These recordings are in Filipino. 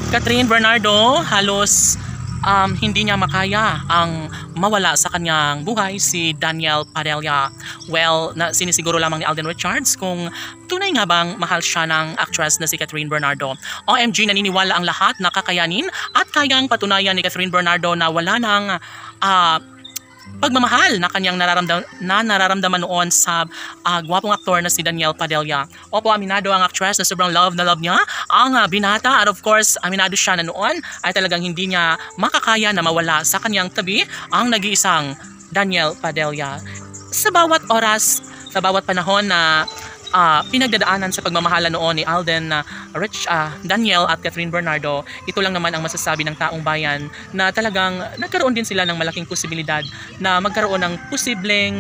Catherine Bernardo, halos hindi niya makaya ang mawala sa kanyang buhay si Daniel Padilla. Well, sinisiguro lamang ni Alden Richards kung tunay nga bang mahal siya ng actress na si Catherine Bernardo. OMG, naniniwala ang lahat na kakayanin at kayang patunayan ni Catherine Bernardo na wala ng pagmamahal na kanyang nararamdaman noon sa gwapong aktor na si Daniel Padilla. Opo, aminado ang actress na sobrang love na love niya ang binata, at of course, aminado siya na noon ay talagang hindi niya makakaya na mawala sa kanyang tabi ang nag-iisang Daniel Padilla. Sa bawat oras, sa bawat panahon na pinagdadaanan sa pagmamahala noon ni Alden Daniel at Catherine Bernardo, ito lang naman ang masasabi ng taong bayan na talagang nagkaroon din sila ng malaking posibilidad na magkaroon ng posibleng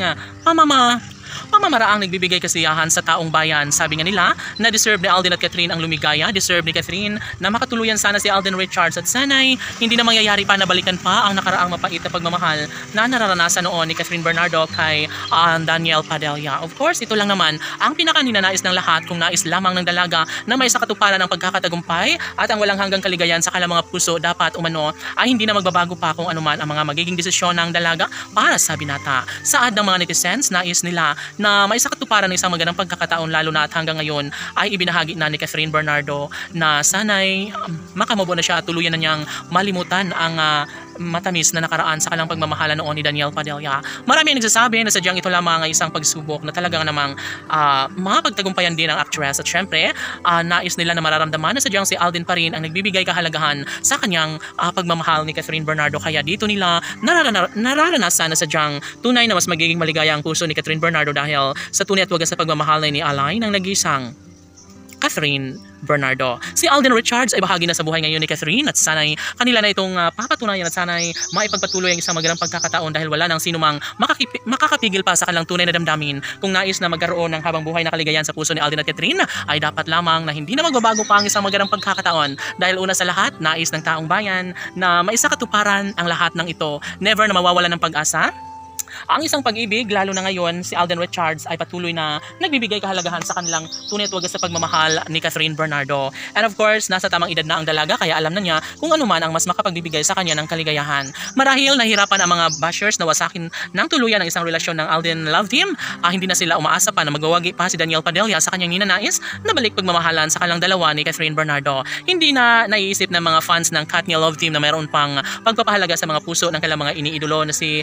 pamamaraang nagbibigay kasiyahan sa taong bayan. Sabi nga nila na deserve ni Alden at Catherine ang lumigaya, deserve ni Catherine na makatuluyan sana si Alden Richards, at sana'y hindi na mangyayari pa na balikan pa ang nakaraang mapait na pagmamahal na nararanasan noon ni Catherine Bernardo kay Daniel Padilla. Of course, ito lang naman ang pinakaninanais ng lahat, kung nais lamang ng dalaga na may sakatuparan ng pagkakatagumpay at ang walang hanggang kaligayahan sa kanilang mga puso, dapat umano ay hindi na magbabago pa kung anuman ang mga magiging desisyon ng dalaga para sa binata. Saad ng mga netizens, nais nila na may sakatuparan ng isang magandang pagkakataon, lalo na at hanggang ngayon ay ibinahagi na ni Catherine Bernardo na sana'y makamubo na siya at tuluyan na niyang malimutan ang matamis na nakaraan sa kanilang pagmamahala noon ni Daniel Padilla. Marami ang nagsasabi na sadyang ito lamang ay isang pagsubok na talagang namang mapagtagumpayan din ang actress, at syempre nais nila na mararamdaman na sadyang si Alden pa rin ang nagbibigay kahalagahan sa kanyang pagmamahal ni Catherine Bernardo, kaya dito nila nararanasan na sadyang tunay na mas magiging maligaya ang puso ni Catherine Bernardo dahil sa tunay at wagas sa pagmamahal na inialay ng nag-iisang Catherine Bernardo. Si Alden Richards ay bahagi na sa buhay ngayon ni Catherine, at sana'y kanila na itong papatunayan at sana'y maipagpatuloy ang isang magandang pagkakataon dahil wala nang sinumang makakapigil pa sa kanilang tunay na damdamin. Kung nais na magkaroon ng habang buhay na kaligayahan sa puso ni Alden at Catherine, ay dapat lamang na hindi na magbabago pa ang isang magandang pagkakataon dahil una sa lahat, nais ng taong bayan na maisakatuparan ang lahat ng ito. Never na mawawala ng pag-asa ang isang pag-ibig, lalo na ngayon si Alden Richards ay patuloy na nagbibigay kahalagahan sa kanilang tunay at wagas sa pagmamahal ni Catherine Bernardo. And of course, nasa tamang edad na ang dalaga, kaya alam na niya kung ano man ang mas makapagbibigay sa kanya ng kaligayahan. Marahil nahirapan ang mga bashers na wasakin ng tuluyan ng isang relasyon ng Alden Love Team. Hindi na sila umaasa pa na magwawagi pa si Daniel Padilla sa kanyang ninanais na balik pagmamahalan sa kanilang dalawa ni Catherine Bernardo. Hindi na naiisip ng mga fans ng Katniel Love Team na mayroon pang pagpapahalaga sa mga puso ng kanilang mga iniidolo na si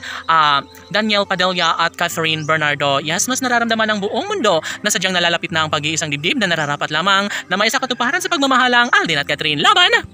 Daniel Padilla at Catherine Bernardo. Yes, mas nararamdaman ng buong mundo na sadyang nalalapit na ang pag-iisang dibdib na nararapat lamang na may sakatuparan sa pagmamahalang Alden at Catherine. Laban!